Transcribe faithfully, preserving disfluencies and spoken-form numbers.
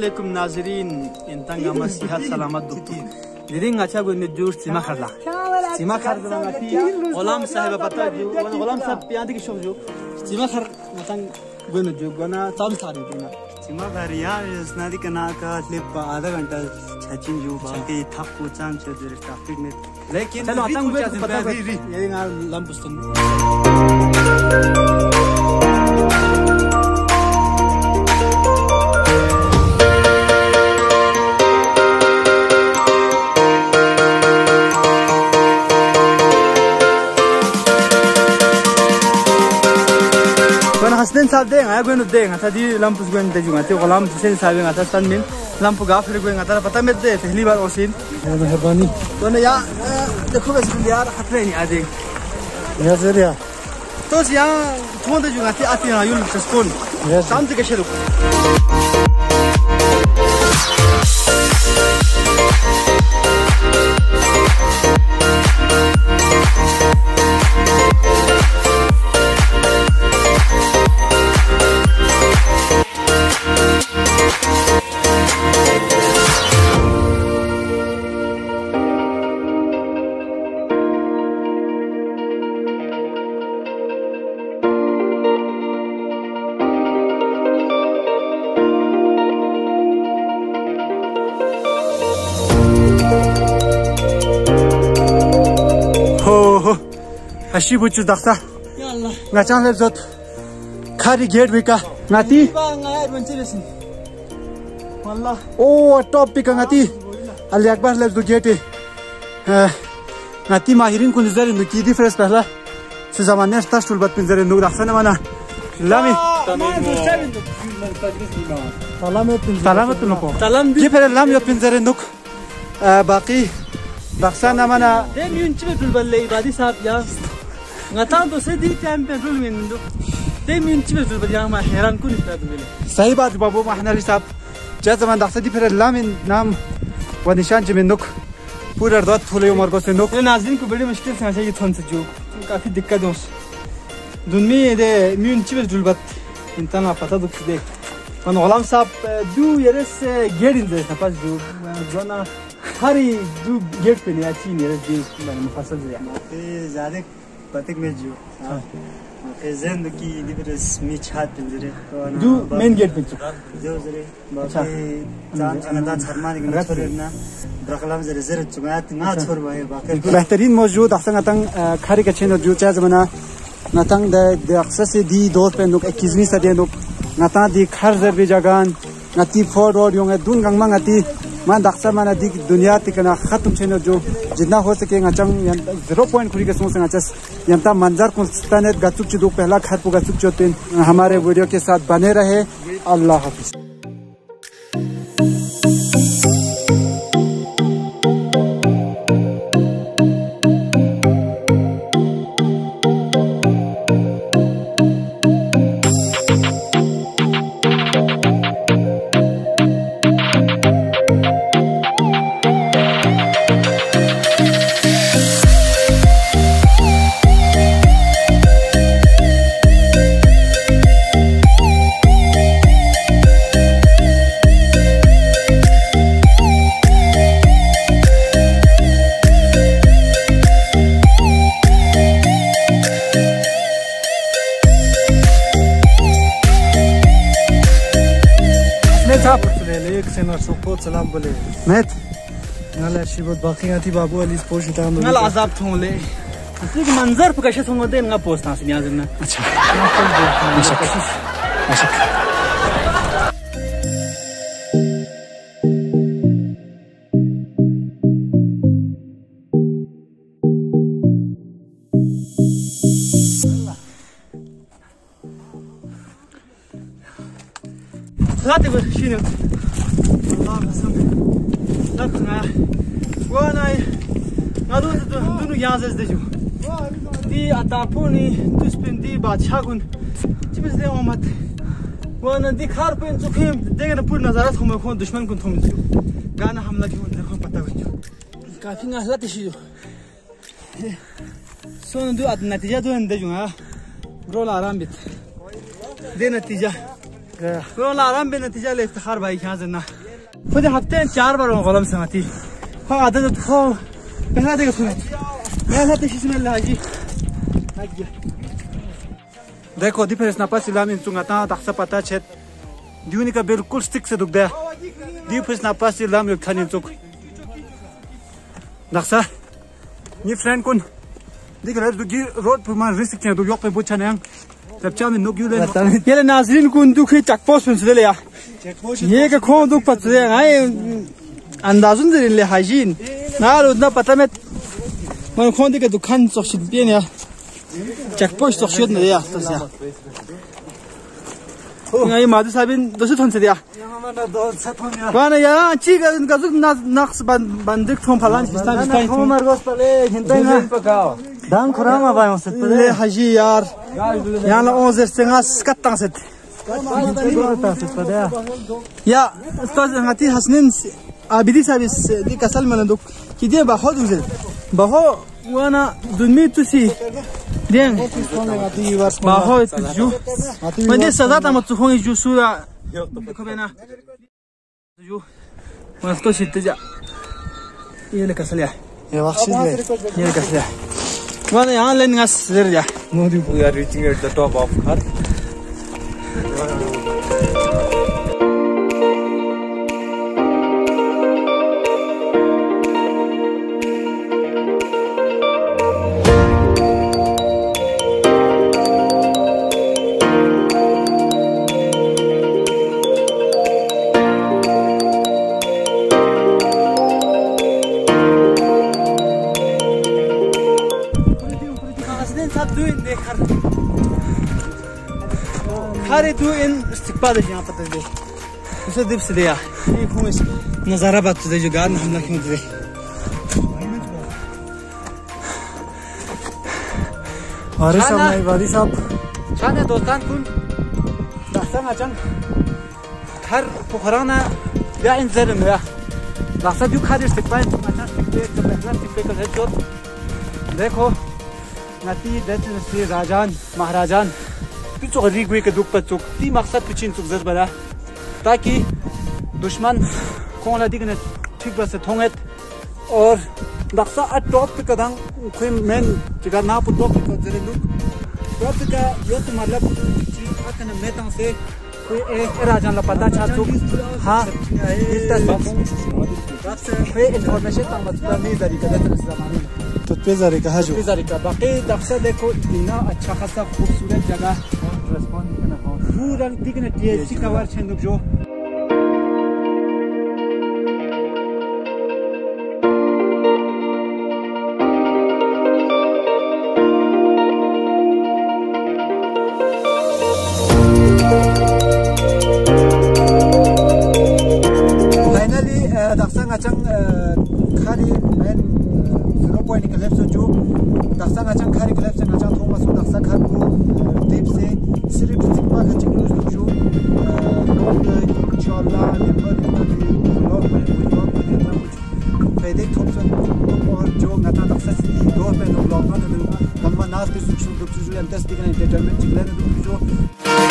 Assalamualaikum nazirin intang ama sihat selamat duktu. Jadi ngaca gue nejur cima kharla. Cima khar dona ngati olam sahib pata ju olam sahib piadi ki shop ju. Cima khar matang gue nejur gona चालू सारी दिन. Cima khar yaar isnadi kana ka lip आधा घंटा छचिन ju बाकी थक पूछान से देर traffic में. लेकिन चलो atang gue pata ये ngal lampustun. Hasanain saab deh, saya gue nudeh, nggak tadi lampu gue nudeh juga, tapi kalau lampu sen saab nggak tahu stand min, lampu gafir gue nggak tahu, pata med deh, pehli baar osin. Ya, meherbani. तो ना यार देखो वैसे भी यार हटरे नहीं आते यहाँ से रिया तो यहाँ थोड़े जो आते आते हैं यूल ट्रेस्पोन शाम से कैसे रुक Ashi bucu daksa. Ya Allah. Ngacang lebzot. Khari gate wika. Ngati. Ngai adventure lesin. Wallah. Oh top pika ngati. Ali akbar lebzu gate. Ngati mahirin kun zari nuki di fresh pehla. Se zamane sta stulbat pinzare nu daksa na mana. Lami. Salam salam tu nopo. Salam. Ye pere lam yo pinzare nuk. Baqi daksa na mana. Dem yunchi stulbat le ibadi sahab ya. Ngatan तो से दी time पे rule में निंदो ते minute में rule बजाना मैं हैरान को नहीं था तुम्हें सही बात बाबू महनाली साहब जैसे मैं दाखसा दी फिर लामिन नाम व निशान जमीन नुक पूरा रात फूले उमर को से नुक ये नाज़रीन को बड़ी मुश्किल से चाहिए थोन से जो काफ़ी दिक्कत है उस दुनिया ये दे मिनट में रूल बत इंसान आप पता दुख देख मन ओलाम साहब दो ये से गेट इन दे ना पास दो जो ना हरी दो गेट पे नहीं आती नहीं रही मैंने मुफासल दिया ज़्यादा Batik meju. Kezen ki dibres michat pinjere. Do main gate pinju. Jo zere. Baaki jaan jana charmani gna chorna. Brakhalam zere zere chugat na chor bhai baaki. बेहतरीन मौजूद अक्सर नतंग खारी के चेनो जो चाहे जमाना नतंग दे दे अक्सर से दी दौर पे नुक इक्कीसवीं सदी नुक नता दी खर जरबी जगान नती फोर रोड योंगे दून गंगमा नती मान दक्सा माना दी दुनिया तिकना खत्म चेनो जो जितना हो सके ngacang yang zero point खुरी के सोच से ngacas yang ता मंजर कुंस्तानेट गचुक चुदुक पहला खर पु गचुक चोतिन हमारे वीडियो के साथ बने रहे अल्लाह हाफिज सलाम बोले मैथ नाला शिवत बाकी आती बाबू अली स्पोर्ट्स टाइम नाला आजाब थोले ठीक मंजर पर कैसे थोंगे देन ना पोस्ट ना सिया जन्ना अच्छा अच्छा अच्छा लाते बस शीनो Lakna, wana, nadu tu tu yazes deju. Di atapuni, tu spendi bachagun. Chibis de Mohmad. Wana di Khar pe insukim, देखना पूरी नज़ारत हम लोगों दुश्मन को थम जो. गाना हमला क्यों देखो पता बच्चों. काफी नाज़ारत इसी जो. सोन दो आद नतीजा दो अंदर जो है. रोल आराम बित. दे नतीजा. रोल आराम बे नतीजा ले इफ्तिखार भाई क्या जना. खुद हफ्ते में चार बार गलम संगति हाँ आदत हो पहला देखो सुने मैं साथ इसमें लाजी देखो दी फिर इस नापा सिलाम इन चुंगाता दक्सा पता छेद दिवनी का बिल्कुल स्टिक से दुख दे दी फिर इस नापा सिलाम युक्त था चुक दक्सा ये फ्रेंड कौन दिख रहा है दुगी रोड पर मार रिस्क क्या दुगी पे बुच्चा नहीं जब चाह में नुक यूले ये ले नाज़रीन कौन दुखी चकपोस्ट में सुधे ले या ये का कौन दुख पता है आए अंदाज़ुन दे ले हाइजीन ना उतना पता में मैं कौन दिखे दुकान सोचित भी नहीं चेकपोस्ट सोचित नहीं या तो क्या ये माधु साबिन दोस्त थोन से दिया वाना यार चीज़ इनका जो नक्श बंदिक थोम फलान सिस्टम सिस्टम थोम मरगोस पले हिंदे ना दाम खुराम आवाज़ में से ले हाजी यार यहाँ ला ओज़र से ना स्कत्तां से या तो हमारी हसनैन आबिदी सर्विस दी कसल में लंदुक किधर बहुत उसे बहुत वाना दुनिया तुसी दें बहुत जो मैंने सदा तमत चुहों जो सुरा कबेना जो मस्त तो सिद्ध जा ये ले कसल या ये वाक्य है ये कसल या वाना यहाँ लेने का सर जा we are reaching at the top of Khar. खारे तू इन इस्तिक़बाल यहाँ पर दे उसे दिप से दिया ये कौन इस नज़ारा बात तो दे जो गार्ड हमला क्यों दे वारी साहब नहीं वारी साहब चाने दोस्तान कुन दास्तान आचन खार पुखराना या इन ज़र में या दास्तान जो खार इस्तिक़बाल आचन इस्तिक़बाल तो पहला इस्तिक़बाल है जो देखो नती देते नसी राजान महाराजान पिछो रिगुए के दुख पर चुक ती मकसद पिछिन चुक जर बना ताकि दुश्मन कौन अधिक ने ठीक बस थोंगेत और दक्सा अट टॉप पे कदम कोई मेन जगह ना पुटो पे जरे लुक टॉप का यो तो मतलब चीज अकन मेतों से कोई एक राजान ला पता चाह चुक हाँ इस तरह से कोई इन्फॉर्मेशन तंग मतलब नहीं तरीका देते हैं ज़माने में तो तेज़ारी का हजू तेज़ारी का बाकी दक्सा देखो इतना अच्छा खासा खूबसूरत जगह ट्रेस्पोने दिखना पूरा दिखने टीएससी कवर छेंदुक जो फाइनली दक्सा ngacang khari main zero point collapse जो Daksha ngacang khari collapse ngacang थों masuk दक्सा khar को deep से सिर्फ सिक्का खच्चे न्यूज़ जो लोग इंशाल्लाह निम्बर निम्बर लोग में कोई लोग में निम्बर कुछ फायदे थोप से और जो ngata दक्सा से दो पे लोग लोग ना तो हम नास के सुख सुख सुख सुख अंतस दिखने एंटरटेनमेंट चिकले जो